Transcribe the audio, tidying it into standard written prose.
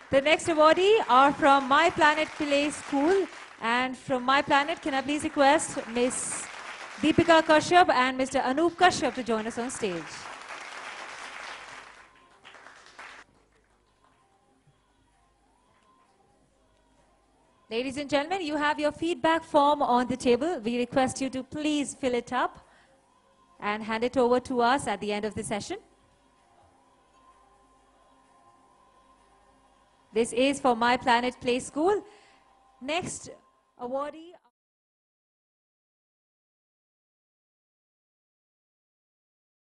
The next awardee are from Myplanet Play School. And from Myplanet, can I please request Miss Deepika Kashyap and Mr. Anoop Kashyap to join us on stage. Ladies and gentlemen, you have your feedback form on the table. We request you to please fill it up and hand it over to us at the end of the session. This is for Myplanet Play School. Next awardee